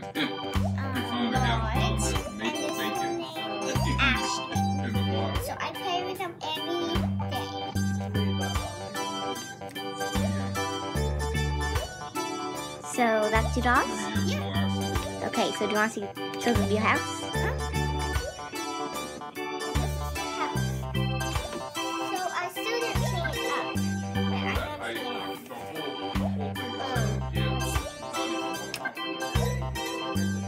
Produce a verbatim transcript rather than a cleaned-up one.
found a half pound of maple bacon in the bottle. So I play with them every day. So that's your dogs? Yeah. Okay, so do you want to see, show them your house? So I still didn't clean it up. But I I, the understand. whole, the whole thing was, yeah, not even